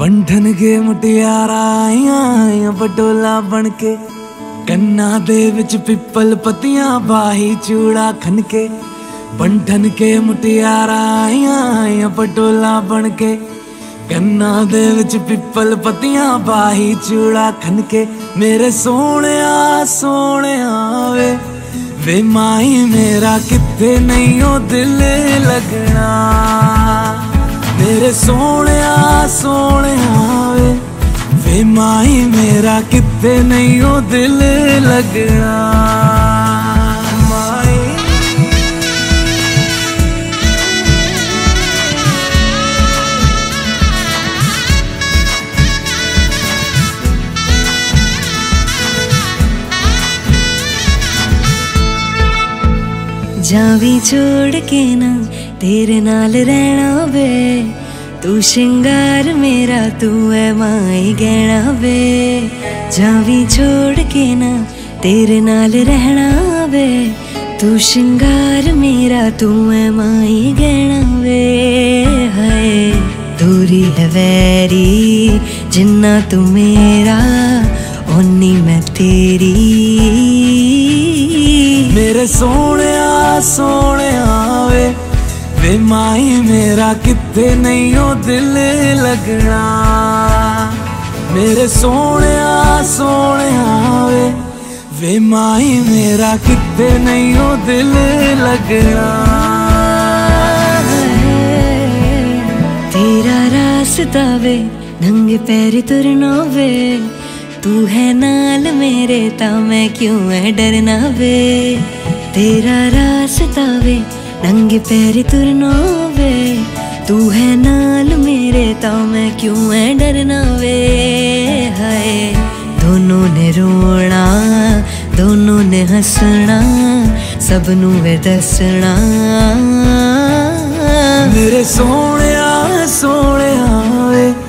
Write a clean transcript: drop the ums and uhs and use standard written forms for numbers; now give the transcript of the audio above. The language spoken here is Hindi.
बंधन के मुटियारा आइया बटोला बनके, कन्ना दे विच पिपल पतियां बाही चूड़ा खनके। बंधन के मुटियारा आइया बटोला बनके, कन्ना दे विच पिपल पतियां बाही चूड़ा खनके। मेरे सोने सोने वे माही मेरा किथे नहीं ओ दिल लगना। मेरे सोने सोने वे माही मेरा किथे नहीं ओ दिल लगना। जावी छोड़ के ना तेरे नाल रहना वे, तू श्रृंगार मेरा तू है माई गहना वे। जावी छोड़ के ना तेरे नाल रहना वे, तू श्रृंगार मेरा तू है माई गहना वे। हाय दूरी है वैरी जिन्ना तू मेरा ओनी मैं तेरी। मेरे सोने सोने वे माही मेरा किथे नहीं ओ दिल लगना। मेरे सोने सोने वे माही मेरा किथे नहीं ओ दिल लगना। तेरा रास्ता वे नंगे पैर तुरना वे, तू है नाल मेरे ता मैं क्यों है डरना वे। तेरा रास्ता वे नंगे पैर तुरना वे, तू है नाल मेरे ता मैं क्यों है डरना वे। हाय दोनों ने रोना दोनों ने हंसना, सबनू वे दसना। मेरे सोने सोने